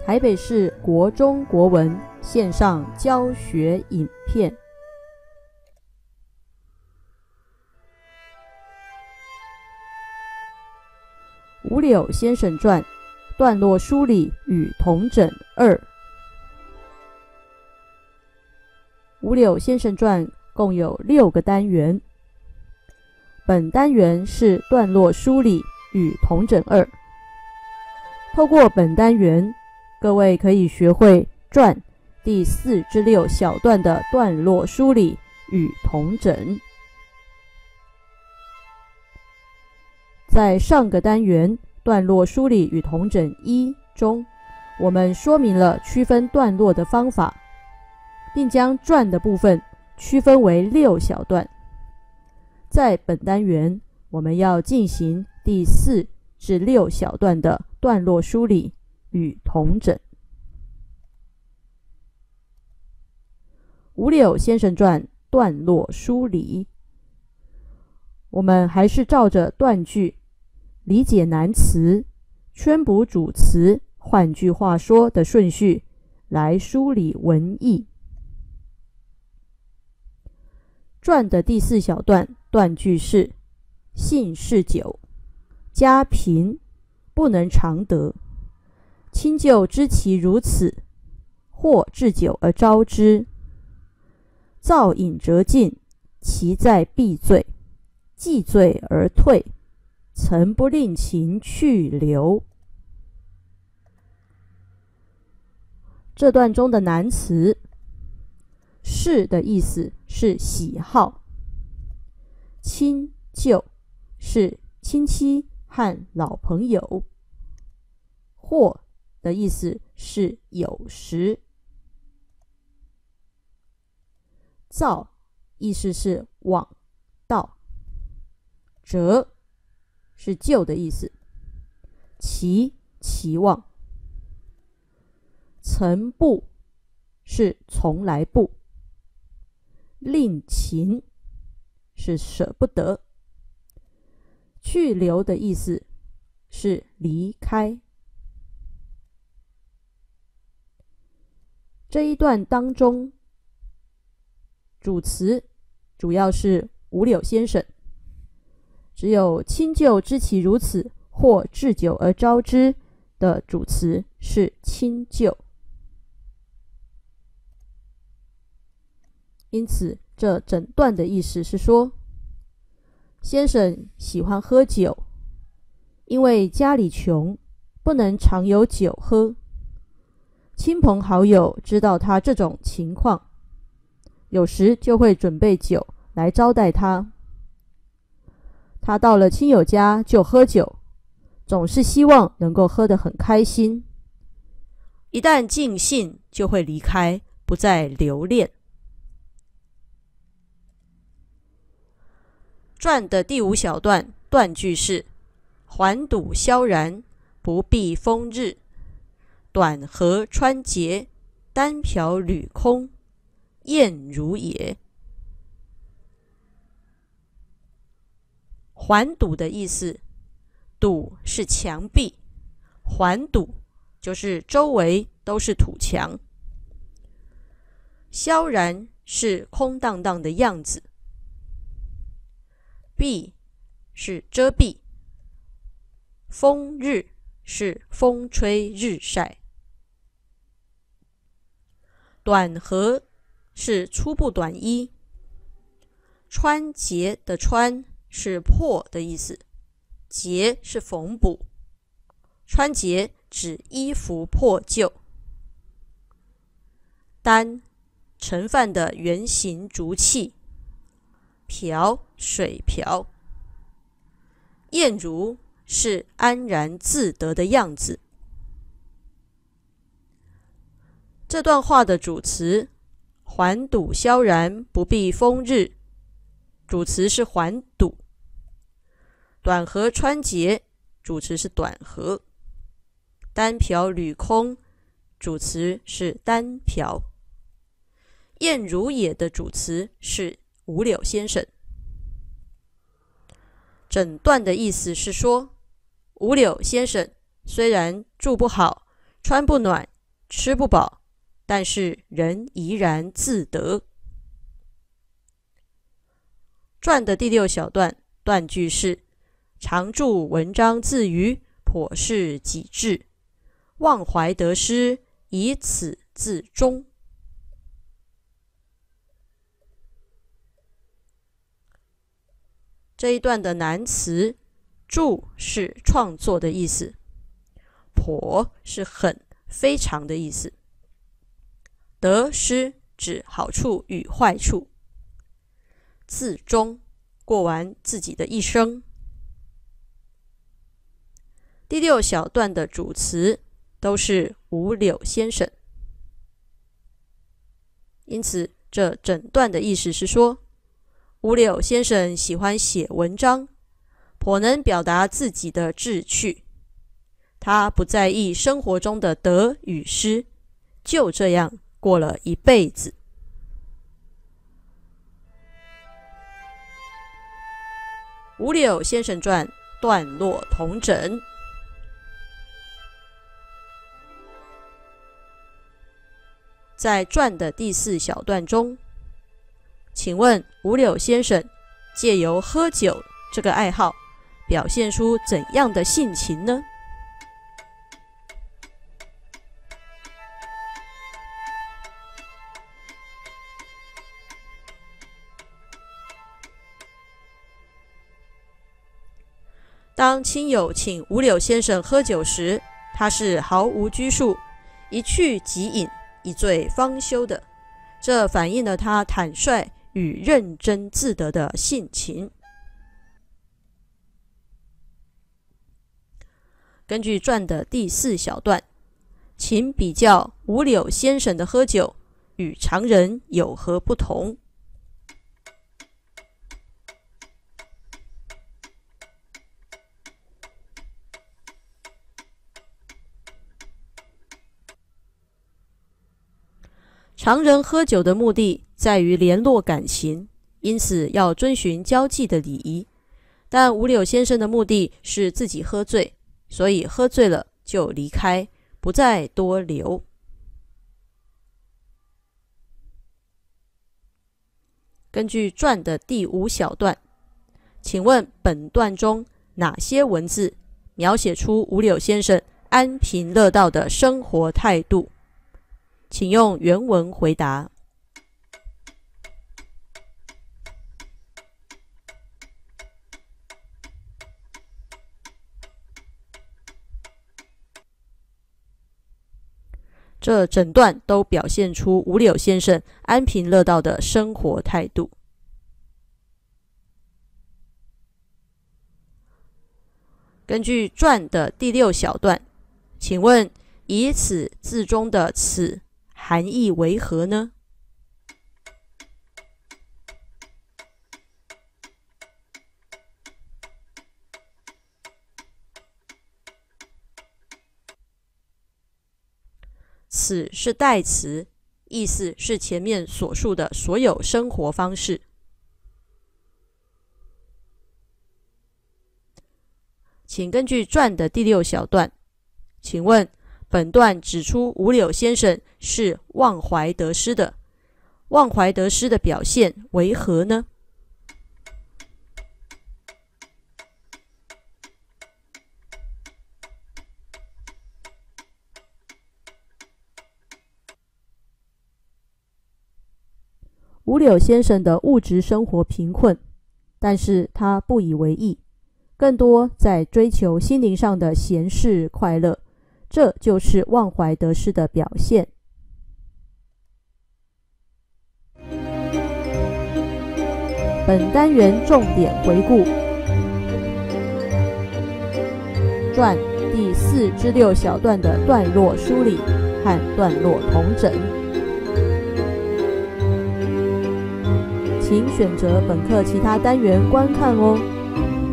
台北市国中国文线上教学影片。五柳先生传段落梳理与统整2。五柳先生传共有6个单元，本单元是段落梳理与统整2。透过本单元，各位可以学会传第4至6小段的段落梳理与统整。在上个单元段落梳理与统整1中，我们说明了区分段落的方法，并将传的部分区分为6小段。在本单元，我们要进行第4至6小段的段落梳理与统整。五柳先生传段落梳理，我们还是照着断句、理解难词、圈补主词，换句话说的顺序来梳理文意。传的第4小段断句是：信是久，家贫，不能常得。亲旧知其如此，或置酒而招之。造饮辄尽，其在必醉。既醉而退，曾不令情去留。这段中的难词，是的意思是喜好，亲旧是亲戚和老朋友，或的意思是有时，造意思是往到，辄是旧的意思，期望，曾不是从来不，令情是舍不得，去留的意思是离开。这一段当中，主词主要是五柳先生，只有亲旧知其如此，或置酒而招之的主词是亲旧。因此这整段的意思是说，先生喜欢喝酒，因为家里穷，不能常有酒喝。亲朋好友知道他这种情况，有时就会准备酒来招待他。他到了亲友家就喝酒，总是希望能够喝得很开心。一旦尽兴就会离开，不再留恋。传的第5小段断句是：环堵萧然，不避风日。短河穿节，单瓢履空，燕如也。环堵的意思，堵是墙壁，环堵就是周围都是土墙。萧然是空荡荡的样子，避是遮蔽，风日是风吹日晒。短河是粗布短衣，穿节的穿是破的意思，节是缝补，穿节指衣服破旧。单盛饭的圆形竹器，瓢水瓢。燕如是安然自得的样子。这段话的主词环堵萧然，不避风日，主词是环堵。短河穿节，主词是短河。单瓢履空，主词是单瓢。燕如也的主词是五柳先生。整段的意思是说，五柳先生虽然住不好，穿不暖， 吃不饱，但是人怡然自得。传的第6小段断句是：常著文章自娱，颇是己志，忘怀得失，以此自终。这一段的难词，著是创作的意思，颇是很、非常的意思，得失指好处与坏处，自终过完自己的一生。第6小段的主词都是五柳先生，因此这整段的意思是说，五柳先生喜欢写文章，颇能表达自己的志趣，他不在意生活中的得与失，就这样过了一辈子。五柳先生传段落统整。在传的第4小段中，请问五柳先生借由喝酒这个爱好，表现出怎样的性情呢？当亲友请五柳先生喝酒时，他是毫无拘束，一去即饮，一醉方休的，这反映了他坦率与认真自得的性情。根据传的第4小段，请比较五柳先生的喝酒与常人有何不同。常人喝酒的目的在于联络感情，因此要遵循交际的礼仪。但五柳先生的目的是自己喝醉，所以喝醉了就离开，不再多留。根据传的第5小段，请问本段中哪些文字描写出五柳先生安贫乐道的生活态度？请用原文回答。这整段都表现出五柳先生安贫乐道的生活态度。根据传的第6小段，请问以此自终的此含义为何呢？此是代词，意思是前面所述的所有生活方式。请根据传的第6小段，请问本段指出五柳先生是忘怀得失的，忘怀得失的表现为何呢？五柳先生的物质生活贫困，但是他不以为意，更多在追求心灵上的闲适快乐，这就是忘怀得失的表现。本单元重点回顾：传第4至6小段的段落梳理和段落统整。请选择本课其他单元观看哦。